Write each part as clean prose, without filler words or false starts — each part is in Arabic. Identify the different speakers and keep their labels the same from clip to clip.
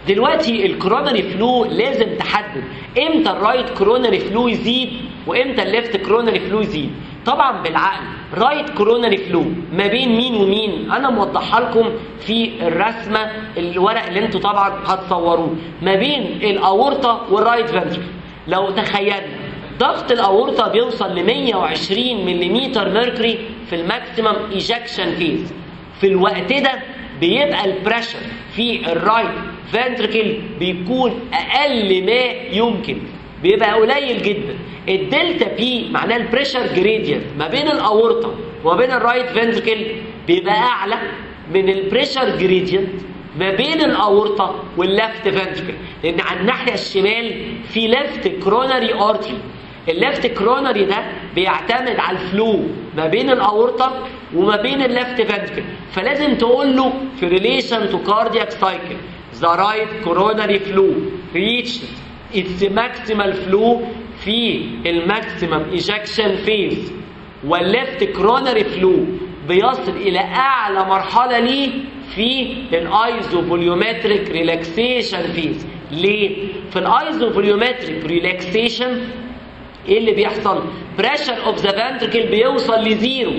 Speaker 1: دلوقتي الكوروناري فلو لازم تحدد امتى الرايت كوروناري فلو يزيد وامتى الليفت كوروناري فلو يزيد. طبعا بالعقل رايت كوروناري فلو ما بين مين ومين؟ انا موضحها لكم في الرسمه، الورق اللي انتوا طبعا هتصوروه، ما بين الاورطه والرايت فنتركل. لو تخيلنا ضغط الاورطه بيوصل ل 120 ملم ميركوري في الماكسيمم ايجكشن فيز، في الوقت ده بيبقى البريشر في الرايت فنتركل بيكون اقل ما يمكن، بيبقى قليل جدا. الدلتا بي معناه البريشر جريدينت ما بين الاورطه وما بين الرايت فنتركل بيبقى اعلى من البريشر جريدينت ما بين الاورطه والليفت فنتركل، لان على الناحيه الشمال في ليفت كروناري ارتري. الليفت كروناري ده بيعتمد على الفلو ما بين الاورطه وما بين الليفت فنتركل، فلازم تقول له في ريليشن تو كاردياك سايكل ذا رايت كوروناري فلو ريتش اتس ماكسيمال فلو في الماكسيمم ايجكشن فيز، والليفت كوروناري فلو بيصل الى اعلى مرحله ليه في الايزوفوليومتريك ريلاكسيشن فيز. ليه؟ في الايزوفوليومتريك ريلاكسيشن ايه اللي بيحصل؟ بريشر اوف ذا فنتركل بيوصل لزيرو،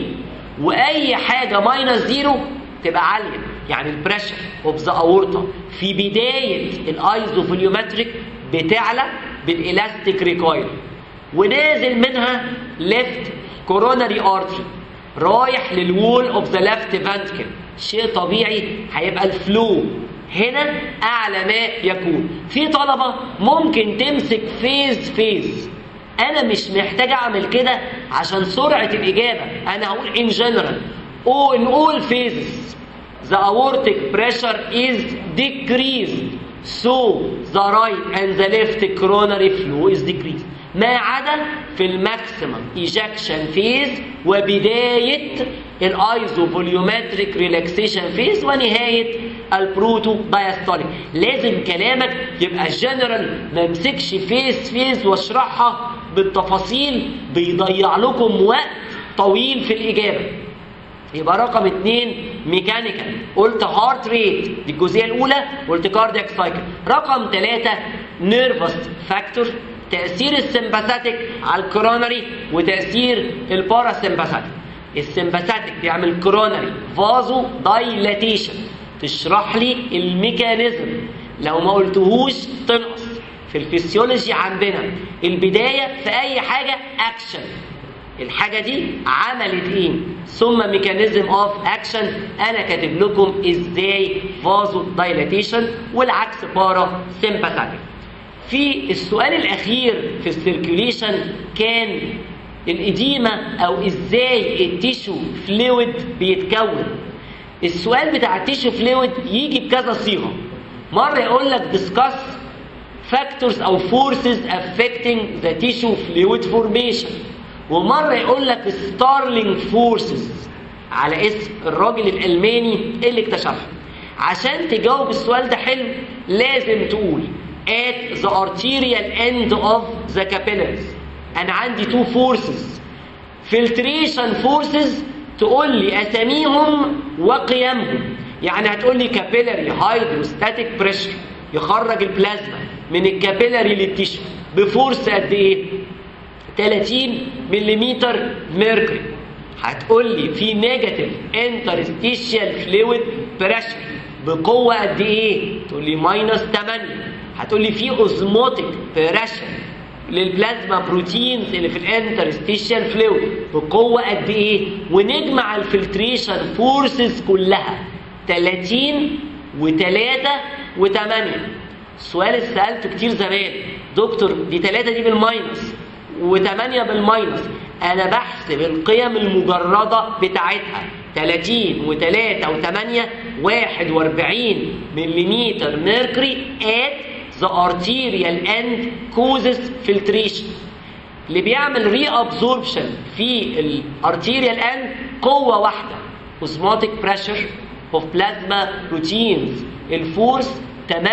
Speaker 1: واي حاجه ماينس زيرو تبقى عاليه، يعني البريشر اوف ذا اورطه في بدايه الايزوفوليومتريك بتعلى بالالاستيك ريكويل، ونازل منها ليفت كوروناري ارتري رايح للوول اوف ذا ليفت فنتركل. شيء طبيعي هيبقى الفلو هنا اعلى ما يكون. في طلبه ممكن تمسك فيز، انا مش محتاج اعمل كده عشان سرعه الاجابه، انا هقول ان جنرال in all phases the aortic pressure is decreased so the right and the left coronary flow is decreased، ما عدا في الماكسيمم ايجكشن فيز وبدايه الايزوفوليومتريك ريلاكسيشن فيز ونهايه البروتو دايستوليك. لازم كلامك يبقى جنرال، ما امسكش فيز واشرحها بالتفاصيل، بيضيع لكم وقت طويل في الاجابه. يبقى رقم 2 ميكانيكال، قلت هارت ريت دي الجزئيه الاولى، قلت كاردياك سايكل. رقم 3 نيرفس فاكتور، تاثير السمباثيك على الكوروناري وتاثير الباراسمباثيك. السمباثيك بيعمل كوروناري فازو دايلاتيشن، تشرح لي الميكانيزم، لو ما قلتهوش تنقص. في الفسيولوجي عندنا البدايه في اي حاجه اكشن، الحاجه دي عملت ايه، ثم ميكانيزم اوف اكشن، انا كاتب لكم ازاي فازو دايلاتيشن، والعكس بارا سمباثيك. في السؤال الاخير في السيركيوليشن كان الاديمه او ازاي التيشو فلويد بيتكون. السؤال بتاع التيشو فلويد يجي بكذا صيغه، مره يقول لك discuss factors او forces affecting the tissue fluid formation، ومره يقول لك ستارلينج فورسز على اسم الراجل الالماني اللي اكتشفها. عشان تجاوب السؤال ده حلو لازم تقول at the arterial end of the capillaries انا عندي two forces، filtration forces تقول لي اساميهم وقيمهم، يعني هتقول لي capillary hydrostatic pressure يخرج البلازما من الكابيلاري للتيشو بفورس قد ايه؟ 30 ملم ميركوري. هتقول لي في نيجاتيف انترستيشيال فلويد بريشر بقوه قد ايه؟ تقول لي -8. هتقول لي في اوزموتيك بريشر للبلازما بروتينز اللي في الانترستيشيال فلويد بقوه قد ايه؟ ونجمع الفلتريشن فورسز كلها 30 و3 و8. السؤال اللي سالته كتير زمان، دكتور دي 3 دي بالماينس و8 بالماينس، انا بحسب القيم المجرده بتاعتها 30 و3 و8 41 ملم ميركوري at the arterial end causes filtration. اللي بيعمل ري ابزوربشن في الارتيريال اند قوه واحده osmotic pressure of plasma proteins، الفورس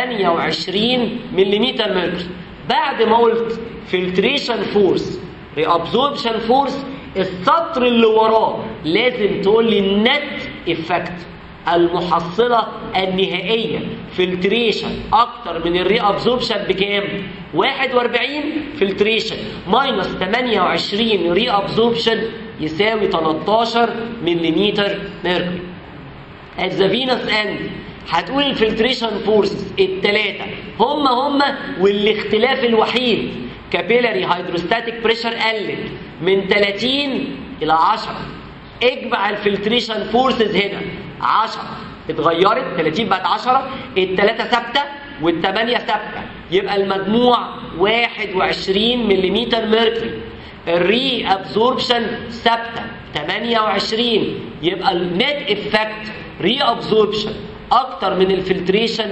Speaker 1: 28 ملم ميركوري. بعد ما قلت فلتريشن فورس ري ابزوربشن فورس، السطر اللي وراه لازم تقول لي النت افكت، المحصله النهائيه فلتريشن اكتر من الري ابزوربشن بكام؟ 41 فلتريشن ماينس 28 ري ابزوربشن يساوي 13 ملم ميركوري. at the venous end هتقول الفلتريشن فورسز الثلاثه هم والاختلاف الوحيد كابيلاري هيدروستاتيك بريشر قلت من 30 الى 10. اجمع الفلتريشن فورسز هنا 10 اتغيرت، 30 بقت 10، الثلاثه ثابته والثمانيه ثابته، يبقى المجموع 21 ملم ميركوري. الري ابزوربشن ثابته 28، يبقى النت افكت ري ابزوربشن اكتر من الفلتريشن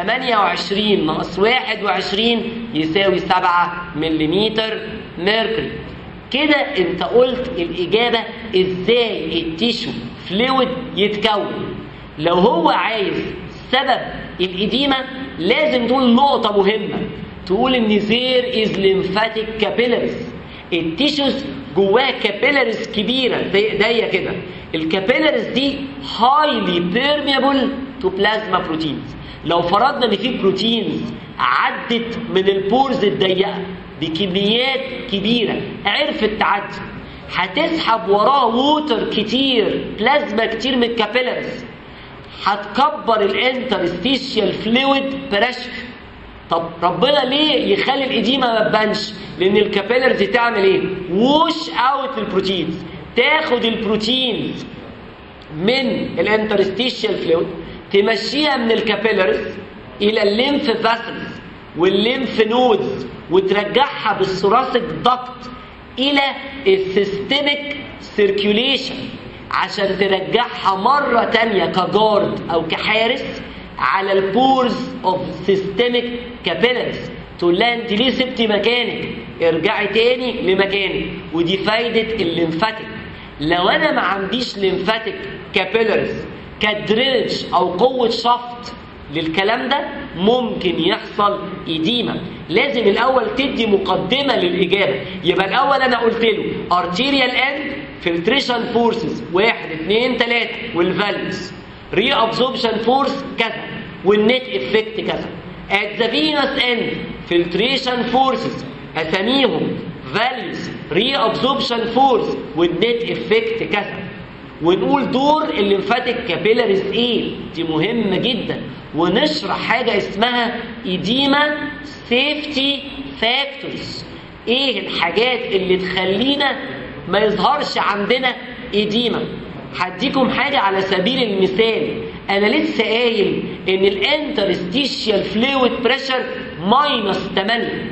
Speaker 1: 28 ناقص 21 يساوي 7 ملم ميركوري. كده انت قلت الاجابه ازاي التيشو فلويد يتكون. لو هو عايز سبب الإديمة لازم تقول نقطة مهمة، تقول ان زير از ليمفاتيك كابيلاريز. التيشوز جواها كابيلاريز كبيرة زي ايديا كده، الكابيلاريز دي هايلي بيرميبل تو بلازما بروتينز. لو فرضنا ان في بروتينز عدت من البورز الضيقة بكميات كبيرة عرفت تعدي، هتسحب وراها ووتر كتير، بلازما كتير من الكابيلاريز، هتكبر الانترستيشيال فلويد بريشر. طب ربنا ليه يخلي الإديمة ما تبانش؟ لأن الكابيلاريز تعمل إيه؟ ووش أوت البروتينز، تاخد البروتينز من الانترستيشيال فلويد تمشيها من الكابيلاريز إلى الليمف فاسلز والليمف نودز وترجعها بالثوراسيك دكت إلى السيستميك سيركيوليشن عشان ترجعها مرة تانية كجارد أو كحارس على البورز اوف سيستميك كابيلاريز. تقول لها انت ليه سبتي مكانك؟ ارجعي تاني لمكانك. ودي فايدة الليمفاتيك. لو انا ما عنديش ليمفاتيك كابيلاريز كدرينج او قوة شفط للكلام ده ممكن يحصل إديمة. لازم الأول تدي مقدمة للإجابة. يبقى الأول أنا قلت له arterial end filtration forces 1 2 3 والفاليوز reabsorption force كذا والنت افكت كذا. at the venous end filtration forces أسميهم values reabsorption force والنت افكت كذا. ونقول دور الليمفاتيك كابيلاريز ايه، دي مهمة جدا. ونشرح حاجة اسمها إديمة سيفتي فاكتورز، ايه الحاجات اللي تخلينا ما يظهرش عندنا إديمة. هديكم حاجة على سبيل المثال، انا لسه قايل ان الانترستيشيال فلويد بريشر ماينس 8،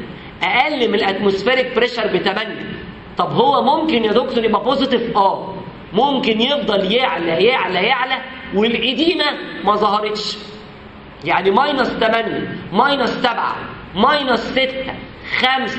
Speaker 1: اقل من الاتموسفيريك بريشر ب8. طب هو ممكن يا دكتور يبقى بوزيتيف؟ ممكن يفضل يعلى يعلى يعلى والإديمة ما ظهرتش. يعني ماينس 8 ماينس 7 ماينس 6 5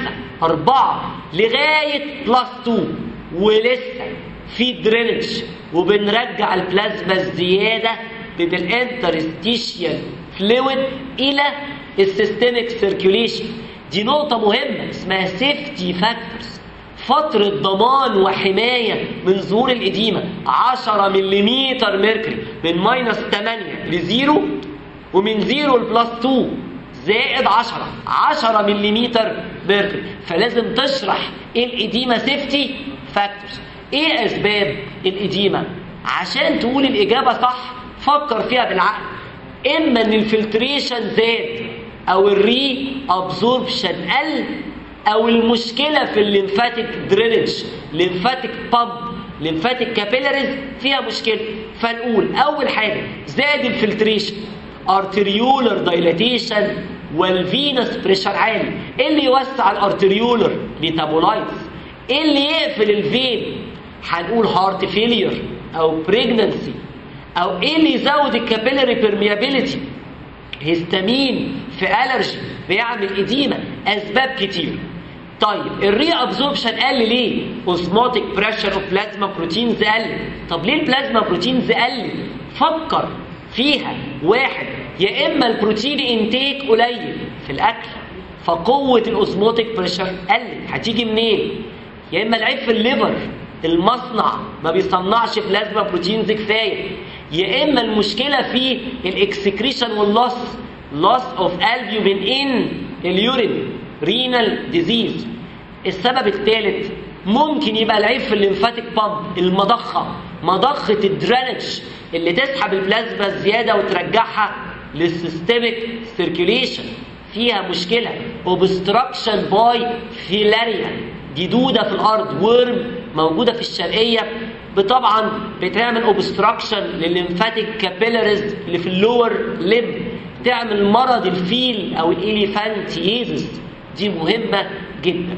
Speaker 1: 4 لغاية بلس 2 ولسه في درينج وبنرجع البلازما الزيادة من الانترستيشيال فلويد إلى السيستميك سيركيوليشن. دي نقطة مهمة اسمها سيفتي فاكتورز، فترة ضمان وحماية من ظهور الإديمة. 10 ملم ميركوري من ماينس 8 لزيرو، ومن زيرو لبلس 2 زائد 10 ملم ميركوري. فلازم تشرح ايه الإديمة سيفتي فاكتورز، ايه أسباب الإديمة. عشان تقول الإجابة صح فكر فيها بالعقل. إما إن الفلتريشن زاد أو الري أبزوربشن قل، او المشكله في الليمفاتيك درينج، ليمفاتيك بامب، ليمفاتيك كابيلاريز فيها مشكله. فنقول اول حاجه زاد الفلتريشن، ارتريولر دايلاتيشن والفينس بريشر عالي. ايه اللي يوسع الارتريولر؟ ميتابولايتس. ايه اللي يقفل الفين؟ هنقول هارت فيلير او بريجننسي. او ايه اللي يزود الكابيلاري بيرميابيليتي؟ هيستامين في ألرجي بيعمل إديمة. أسباب كتير. طيب الري أبزوربشن قل ليه؟ أوزموتيك بريشر أوف بلازما بروتينز قل. طب ليه البلازما بروتينز قل؟ فكر فيها. واحد، يا إما البروتين انتيك قليل في الأكل فقوة الأوزموتيك بريشر قلت. هتيجي منين؟ يا إما العيب في الليفر، المصنع ما بيصنعش بلازما بروتينز كفاية. يا إما المشكلة في الإكسكريشن واللص، loss of albumin in اليورين renal disease. السبب الثالث ممكن يبقى العيب في الليمفاتيك بامب، المضخه، مضخه الدرينج اللي تسحب البلازما الزياده وترجعها للسيستميك سيركيوليشن، فيها مشكله. اوبستراكشن باي فيلاريا، دي دوده في الارض، ورم موجوده في الشرقيه، طبعا بتعمل اوبستراكشن للليمفاتيك كابيلاريز اللي في اللور ليب، تعمل مرض الفيل او الاليفانتيزس، دي مهمه جدا.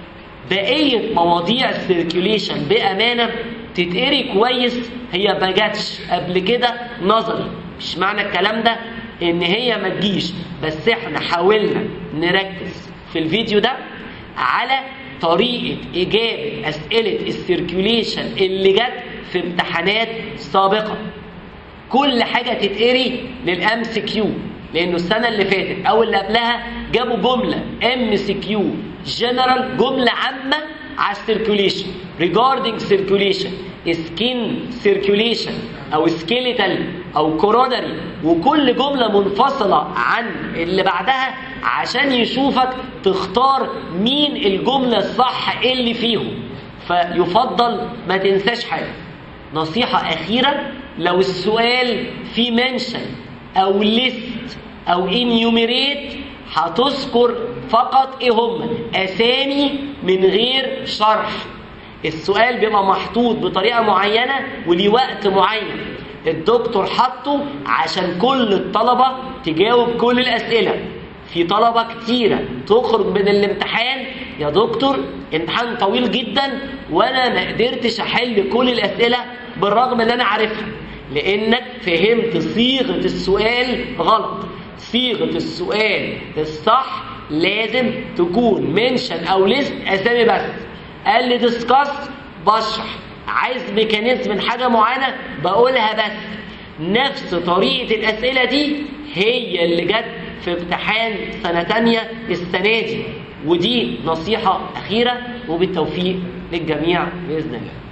Speaker 1: بقيه مواضيع السيركيوليشن بامانه تتقري كويس، هي ما جاتش قبل كده نظري، مش معنى الكلام ده ان هي ما تجيش، بس احنا حاولنا نركز في الفيديو ده على طريقه اجابه اسئله السيركيوليشن اللي جت في امتحانات سابقه. كل حاجه تتقري للام سي كيو، لانه السنه اللي فاتت او اللي قبلها جابوا جمله ام سي كيو جنرال، جمله عامه على السيركيوليشن regarding circulation skin circulation او skeletal او coronary، وكل جمله منفصله عن اللي بعدها عشان يشوفك تختار مين الجمله الصح اللي فيهم. فيفضل ما تنساش حاجه. نصيحه اخيره، لو السؤال فيه منشن او ليست او انيوميريت هتذكر فقط ايه هم، اسامي من غير شرح. السؤال بيبقى محطوط بطريقه معينه وليه وقت معين، الدكتور حطه عشان كل الطلبه تجاوب كل الاسئله. في طلبه كتيره تخرج من الامتحان يا دكتور امتحان طويل جدا وانا ما قدرتش احل كل الاسئله بالرغم ان انا عارفها، لانك فهمت صيغه السؤال غلط. صيغه السؤال الصح لازم تكون منشن او ليست اسامي بس. قال لي ديسكاس بشرح، عايز ميكانيزم من حاجه معينه بقولها بس. نفس طريقه الاسئله دي هي اللي جت في امتحان سنه تانية السنه دي، ودي نصيحه اخيره، وبالتوفيق للجميع باذن الله.